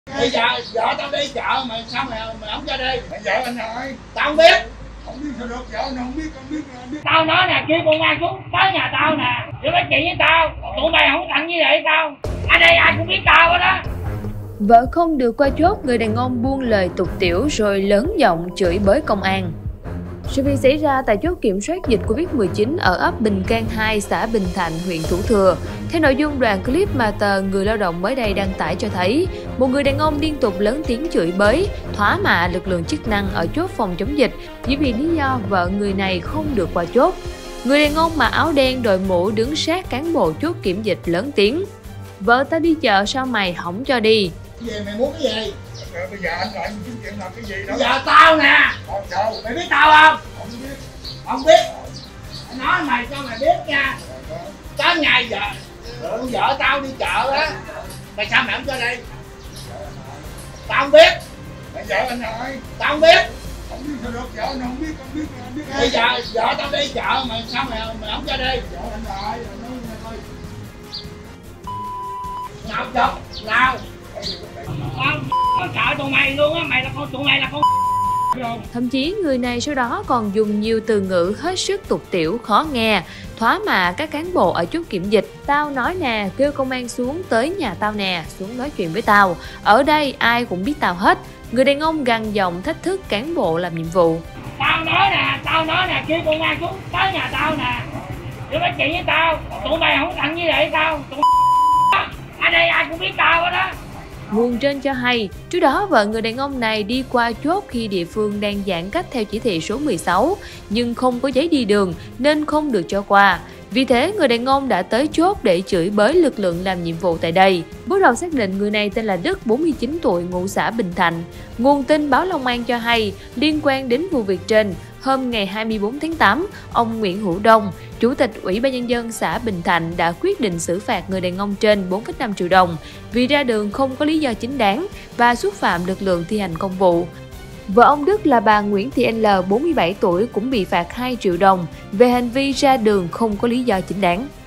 Bây giờ vợ tao đi chợ mà sao mày không cho đi? Mày vợ anh rồi. Tao không biết. Không biết sao được, vợ anh không biết, không biết. Tao nói nè, kêu công an xuống tới nhà tao nè, để nói chuyện với tao. Tụi mày không cần như vậy tao. Ở đây ai cũng biết tao hết đó. Vợ không được qua chốt, người đàn ông buông lời tục tĩu rồi lớn giọng chửi bới công an. Sự việc xảy ra tại chốt kiểm soát dịch Covid-19 ở ấp Bình Can 2, xã Bình Thạnh, huyện Thủ Thừa. Theo nội dung đoạn clip mà tờ Người Lao động mới đây đăng tải cho thấy, một người đàn ông liên tục lớn tiếng chửi bới, thỏa mạ lực lượng chức năng ở chốt phòng chống dịch chỉ vì lý do vợ người này không được qua chốt. Người đàn ông mặc áo đen đội mũ đứng sát cán bộ chốt kiểm dịch lớn tiếng: "Vợ ta đi chợ sao mày không cho đi?" Gì mày muốn cái gì? Rồi bây giờ anh gọi chứng chuyện làm cái gì đó. Bây giờ tao nè. Đâu? Mày biết tao không? Không biết. Không biết. Tao nói mày cho mày biết nha. Tới ngày vợ tao đi chợ á. Mày sao mày không cho đi? Tao không biết. Mày vợ anh rồi. Tao không biết. Không biết sao được, vợ anh không biết, không biết. Bây giờ vợ tao đi chợ mà sao mày không cho đi? Vợ anh rồi, nói nghe thôi. Nào chọc, nào. Tao có sợ tụi mày luôn á, tụi mày là con Thậm chí người này sau đó còn dùng nhiều từ ngữ hết sức tục tĩu khó nghe, thỏa mạ các cán bộ ở chốt kiểm dịch. "Tao nói nè, kêu công an xuống tới nhà tao nè, xuống nói chuyện với tao. Ở đây ai cũng biết tao hết." Người đàn ông gằn giọng thách thức cán bộ làm nhiệm vụ. Tao nói nè, kêu công an xuống tới nhà tao nè, để nói chuyện với tao. Tụi mày không cần như vậy tao. Ở đây ai cũng biết tao hết đó. Nguồn trên cho hay, trước đó vợ người đàn ông này đi qua chốt khi địa phương đang giãn cách theo chỉ thị số 16, nhưng không có giấy đi đường nên không được cho qua. Vì thế, người đàn ông đã tới chốt để chửi bới lực lượng làm nhiệm vụ tại đây. Bước đầu xác định người này tên là Đức, 49 tuổi, ngụ xã Bình Thạnh. Nguồn tin báo Long An cho hay, liên quan đến vụ việc trên, hôm ngày 24 tháng 8, ông Nguyễn Hữu Đông, Chủ tịch Ủy ban Nhân dân xã Bình Thạnh đã quyết định xử phạt người đàn ông trên 4,5 triệu đồng vì ra đường không có lý do chính đáng và xúc phạm lực lượng thi hành công vụ. Vợ ông Đức là bà Nguyễn Thị L, 47 tuổi cũng bị phạt 2 triệu đồng về hành vi ra đường không có lý do chính đáng.